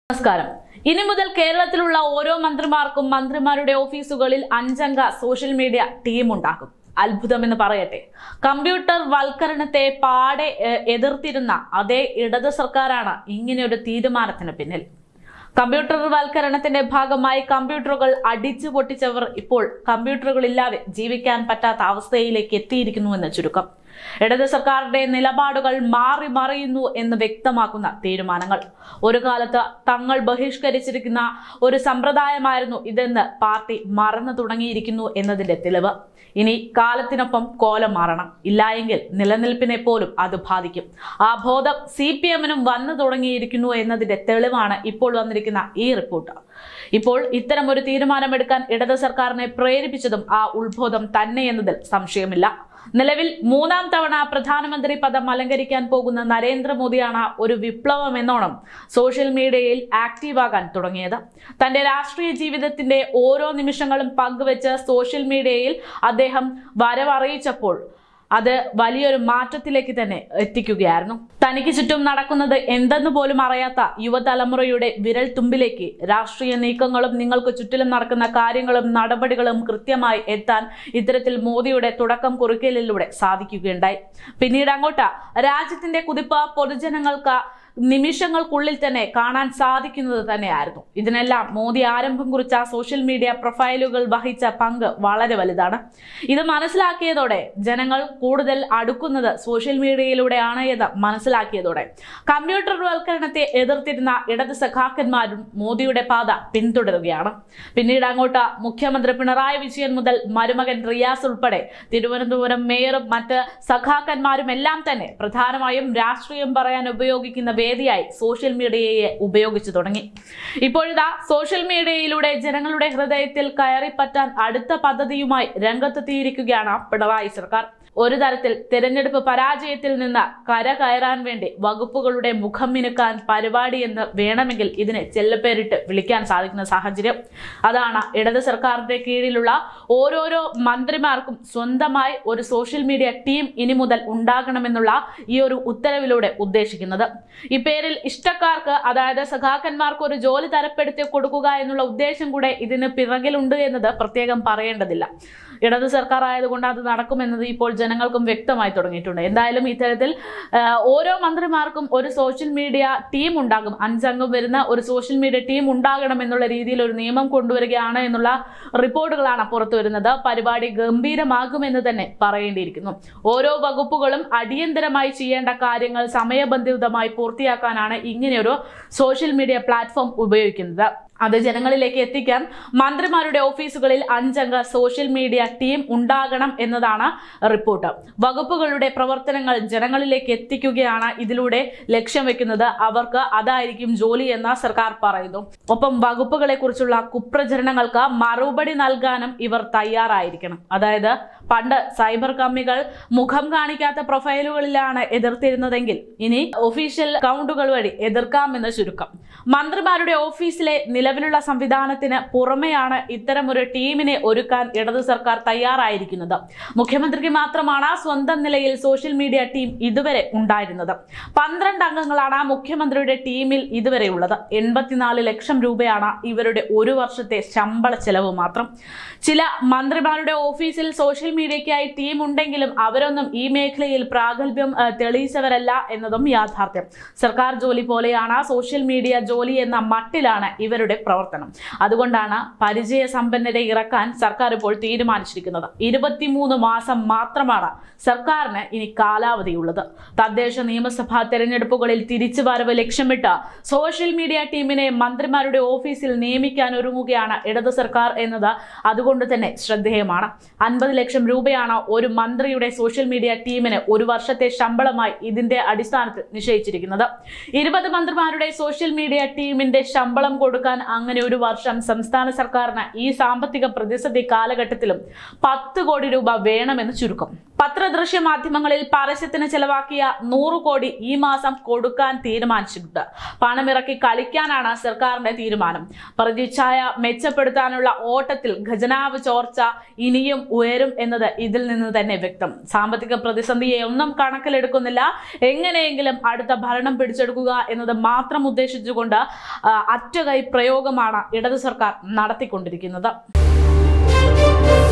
നമസ്കാരം. ഇനി മുതൽ കേരളത്തിലുള്ള ഓരോ മന്ത്രിമാർക്കും മന്ത്രിമാരുടെ ഓഫീസുകളിൽ 5 അംഗ സോഷ്യൽ മീഡിയ ടീം ഉണ്ടാകും. അത്ഭുതമെന്ന് പറയട്ടെ, കമ്പ്യൂട്ടർ വൽക്കരണത്തെ പാടെ എതിർത്തിരുന്ന അതേ ഇടത് സർക്കാരാണ് ഇങ്ങനെ ഒരു തീരുമാനത്തിന് പിന്നിൽ. കമ്പ്യൂട്ടർ വൽക്കരണത്തിന്റെ ഭാഗമായി കമ്പ്യൂട്ടറുകൾ അടിച്ചു പൊട്ടിച്ചവർ ഇപ്പോൾ കമ്പ്യൂട്ടറുകളില്ലാതെ ജീവിക്കാൻ പറ്റാത്ത അവസ്ഥയിലേക്ക് എത്തിയിരിക്കുന്നുവെന്ന് ചുരുക്കം. ഇടത് സർക്കാരിന്റെ നിലപാടുകൾ മാറി മറിയുന്നു എന്ന് വ്യക്തമാക്കുന്ന തീരുമാനങ്ങൾ. ഒരു കാലത്ത് തങ്ങൾ ബഹിഷ്കരിച്ചിരിക്കുന്ന ഒരു സമ്പ്രദായമായിരുന്നു ഇതെന്ന് പാർട്ടി മറന്നു തുടങ്ങിയിരിക്കുന്നു എന്നതിന്റെ തെളിവ്. ഇനി കാലത്തിനൊപ്പം കോലം മാറണം, ഇല്ലായെങ്കിൽ നിലനിൽപ്പിനെ പോലും അത് ബാധിക്കും. ആ ബോധം CPM-നും വന്നു തുടങ്ങിയിരിക്കുന്നു എന്നതിന്റെ തെളിവാണ് ഇപ്പോൾ വന്നിരിക്കുന്ന ഈ റിപ്പോർട്ട്. ഇപ്പോൾ ഇത്തരം ഒരു തീരുമാനമെടുക്കാൻ ഇടത് സർക്കാരിനെ പ്രേരിപ്പിച്ചതും ആ ഉത്ബോധം തന്നെ എന്നതിൽ സംശയമില്ല. നിലവിൽ 3ാം തവണ പ്രധാനമന്ത്രി പദം അലങ്കരിക്കാൻ പോകുന്ന നരേന്ദ്രമോദിയാണ് ഒരു വിപ്ലവം എന്നോണം സോഷ്യൽ മീഡിയയിൽ ആക്റ്റീവാകാൻ തുടങ്ങിയത്. തന്റെ രാഷ്ട്രീയ ജീവിതത്തിന്റെ ഓരോ നിമിഷങ്ങളും പങ്കുവെച്ച് സോഷ്യൽ മീഡിയയിൽ അദ്ദേഹം വരവറിയിച്ചപ്പോൾ അത് വലിയൊരു മാറ്റത്തിലേക്ക് തന്നെ എത്തിക്കുകയായിരുന്നു. തനിക്ക് ചുറ്റും നടക്കുന്നത് എന്തെന്ന് പോലും അറിയാത്ത യുവതലമുറയുടെ വിരൽ തുമ്പിലേക്ക് രാഷ്ട്രീയ നീക്കങ്ങളും നിങ്ങൾക്ക് ചുറ്റിലും നടക്കുന്ന കാര്യങ്ങളും നടപടികളും കൃത്യമായി എത്താൻ ഇത്തരത്തിൽ മോദിയുടെ തുടക്കം കുറിക്കലിലൂടെ സാധിക്കുകയുണ്ടായി. പിന്നീട് അങ്ങോട്ട് രാജ്യത്തിന്റെ കുതിപ്പ് പൊതുജനങ്ങൾക്ക് നിമിഷങ്ങൾക്കുള്ളിൽ തന്നെ കാണാൻ സാധിക്കുന്നത് തന്നെയായിരുന്നു. ഇതിനെല്ലാം മോദി ആരംഭം കുറിച്ച സോഷ്യൽ മീഡിയ പ്രൊഫൈലുകൾ വഹിച്ച പങ്ക് വളരെ വലുതാണ്. ഇത് മനസ്സിലാക്കിയതോടെ ജനങ്ങൾ കൂടുതൽ അടുക്കുന്നത് സോഷ്യൽ മീഡിയയിലൂടെയാണ് എന്ന് മനസ്സിലാക്കിയതോടെ കമ്പ്യൂട്ടർവൽക്കരണത്തെ എതിർത്തിരുന്ന ഇടത് സഖാക്കന്മാരും മോദിയുടെ പാത പിന്തുടരുകയാണ്. പിന്നീട് അങ്ങോട്ട് മുഖ്യമന്ത്രി പിണറായി വിജയൻ മുതൽ മരുമകൻ റിയാസ് ഉൾപ്പെടെ തിരുവനന്തപുരം മേയറും മറ്റ് സഖാക്കന്മാരും എല്ലാം തന്നെ പ്രധാനമായും രാഷ്ട്രീയം പറയാൻ ഉപയോഗിക്കുന്ന വേദിയായി സോഷ്യൽ മീഡിയയെ ഉപയോഗിച്ചു തുടങ്ങി. ഇപ്പോഴിതാ സോഷ്യൽ മീഡിയയിലൂടെ ജനങ്ങളുടെ ഹൃദയത്തിൽ കയറിപ്പറ്റാൻ അടുത്ത പദ്ധതിയുമായി രംഗത്തെത്തിയിരിക്കുകയാണ് പിണറായി സർക്കാർ. ഒരു തരത്തിൽ തെരഞ്ഞെടുപ്പ് പരാജയത്തിൽ നിന്ന് കയറാൻ വേണ്ടി വകുപ്പുകളുടെ മുഖം മിനുക്കാൻ പരിപാടി എന്ന് വേണമെങ്കിൽ ഇതിനെ ചെല്ലപ്പേരിട്ട് വിളിക്കാൻ സാധിക്കുന്ന സാഹചര്യം. അതാണ് ഇടത് സർക്കാരിന്റെ കീഴിലുള്ള ഓരോരോ മന്ത്രിമാർക്കും സ്വന്തമായി ഒരു സോഷ്യൽ മീഡിയ ടീം ഇനി മുതൽ ഉണ്ടാകണമെന്നുള്ള ഈ ഒരു ഉത്തരവിലൂടെ ഉദ്ദേശിക്കുന്നത്. ഈ പേരിൽ ഇഷ്ടക്കാർക്ക്, അതായത് സഖാക്കന്മാർക്ക് ഒരു ജോലി തരപ്പെടുത്തി കൊടുക്കുക എന്നുള്ള ഉദ്ദേശം കൂടെ ഇതിന് പിറകിലുണ്ട് എന്നത് പ്രത്യേകം പറയേണ്ടതില്ല. ഇടത് സർക്കാർ ആയതുകൊണ്ട് അത് നടക്കുമെന്നത് ഇപ്പോൾ ജനങ്ങൾക്കും വ്യക്തമായി തുടങ്ങിയിട്ടുണ്ട്. എന്തായാലും ഇത്തരത്തിൽ ഓരോ മന്ത്രിമാർക്കും ഒരു സോഷ്യൽ മീഡിയ ടീം ഉണ്ടാകും. 5 അംഗം വരുന്ന ഒരു സോഷ്യൽ മീഡിയ ടീം ഉണ്ടാകണം എന്നുള്ള രീതിയിൽ ഒരു നിയമം കൊണ്ടുവരികയാണ് എന്നുള്ള റിപ്പോർട്ടുകളാണ് പുറത്തു വരുന്നത്. പരിപാടി ഗംഭീരമാകുമെന്ന് തന്നെ പറയേണ്ടിയിരിക്കുന്നു. ഓരോ വകുപ്പുകളും അടിയന്തരമായി ചെയ്യേണ്ട കാര്യങ്ങൾ സമയബന്ധിതമായി പൂർത്തിയാക്കാനാണ് ഇങ്ങനെയൊരു സോഷ്യൽ മീഡിയ പ്ലാറ്റ്ഫോം ഉപയോഗിക്കുന്നത്. അത് ജനങ്ങളിലേക്ക് എത്തിക്കാൻ മന്ത്രിമാരുടെ ഓഫീസുകളിൽ 5 അംഗ സോഷ്യൽ മീഡിയ ടീം ഉണ്ടാകണം എന്നതാണ് റിപ്പോർട്ട്. വകുപ്പുകളുടെ പ്രവർത്തനങ്ങൾ ജനങ്ങളിലേക്ക് എത്തിക്കുകയാണ് ഇതിലൂടെ ലക്ഷ്യം വെക്കുന്നത്. അവർക്ക് അതായിരിക്കും ജോലി എന്ന് സർക്കാർ പറയുന്നു. ഒപ്പം വകുപ്പുകളെ കുറിച്ചുള്ള കുപ്രചരണങ്ങൾക്ക് മറുപടി നൽകാനും ഇവർ തയ്യാറായിരിക്കണം. അതായത് പണ്ട് സൈബർ കമ്മികൾ മുഖം കാണിക്കാത്ത പ്രൊഫൈലുകളിലാണ് എതിർത്തിരുന്നതെങ്കിൽ ഇനി ഒഫീഷ്യൽ അക്കൗണ്ടുകൾ വഴി എതിർക്കാമെന്ന് ചുരുക്കം. മന്ത്രിമാരുടെ ഓഫീസിലെ നിലവിലുള്ള സംവിധാനത്തിന് പുറമെയാണ് ഇത്തരം ഒരു ടീമിനെ ഒരുക്കാൻ ഇടത് സർക്കാർ തയ്യാറായിരിക്കുന്നത്. മുഖ്യമന്ത്രിക്ക് മാത്രമാണ് സ്വന്തം നിലയിൽ സോഷ്യൽ മീഡിയ ടീം ഇതുവരെ ഉണ്ടായിരുന്നത്. 12 അംഗങ്ങളാണ് മുഖ്യമന്ത്രിയുടെ ടീമിൽ ഇതുവരെ ഉള്ളത്. 84 ലക്ഷം രൂപയാണ് ഇവരുടെ ഒരു വർഷത്തെ ശമ്പള ചെലവ് മാത്രം. ചില മന്ത്രിമാരുടെ ഓഫീസിൽ സോഷ്യൽ മീഡിയയ്ക്കായി ടീം ഉണ്ടെങ്കിലും അവരൊന്നും ഈ മേഖലയിൽ പ്രാഗൽഭ്യം തെളിയിച്ചവരല്ല എന്നതും യാഥാർത്ഥ്യം. സർക്കാർ ജോലി പോലെയാണ് സോഷ്യൽ മീഡിയ ജോലി എന്ന മട്ടിലാണ് ഇവരുടെ പ്രവർത്തനം. അതുകൊണ്ടാണ് പരിചയസമ്പന്നരെ ഇറക്കാൻ സർക്കാർ ഇപ്പോൾ തീരുമാനിച്ചിരിക്കുന്നത്. 23 മാസം മാത്രമാണ് സർക്കാരിന് ഇനി കാലാവധിയുള്ളത്. തദ്ദേശ നിയമസഭാ തെരഞ്ഞെടുപ്പുകളിൽ തിരിച്ചുവരവ് ലക്ഷ്യമിട്ട് സോഷ്യൽ മീഡിയ ടീമിനെ മന്ത്രിമാരുടെ ഓഫീസിൽ നിയമിക്കാൻ ഒരുങ്ങുകയാണ് ഇടത് സർക്കാർ എന്നത് അതുകൊണ്ട് തന്നെ ശ്രദ്ധേയമാണ്. 50 ലക്ഷം രൂപയാണ് ഒരു മന്ത്രിയുടെ സോഷ്യൽ മീഡിയ ടീമിന് ഒരു വർഷത്തെ ശമ്പളമായി ഇതിന്റെ അടിസ്ഥാനത്തിൽ നിശ്ചയിച്ചിരിക്കുന്നത്. 20 മന്ത്രിമാരുടെ സോഷ്യൽ മീഡിയ ടീമിന്റെ ശമ്പളം കൊടുക്കാൻ അങ്ങനെ ഒരു വർഷം സംസ്ഥാന സർക്കാരിന് ഈ സാമ്പത്തിക പ്രതിസന്ധി കാലഘട്ടത്തിലും 10 കോടി രൂപ വേണമെന്ന് ചുരുക്കം. പത്രദൃശ്യ മാധ്യമങ്ങളിൽ പരസ്യത്തിന് ചെലവാക്കിയ 100 കോടി ഈ മാസം കൊടുക്കാൻ തീരുമാനിച്ചിട്ടുണ്ട്. പണമിറക്കി കളിക്കാനാണ് സർക്കാരിന്റെ തീരുമാനം. പ്രതിച്ഛായ മെച്ചപ്പെടുത്താനുള്ള ഓട്ടത്തിൽ ഖജനാവ് ചോർച്ച ഇനിയും ഉയരും എന്ന് എന്നത് ഇതിൽ നിന്ന് തന്നെ വ്യക്തം. സാമ്പത്തിക പ്രതിസന്ധിയെ ഒന്നും കണക്കിലെടുക്കുന്നില്ല. എങ്ങനെയെങ്കിലും അടുത്ത ഭരണം പിടിച്ചെടുക്കുക എന്നത് മാത്രം ഉദ്ദേശിച്ചുകൊണ്ട് അറ്റകൈ പ്രയോഗമാണ് ഇടതു സർക്കാർ നടത്തിക്കൊണ്ടിരിക്കുന്നത്.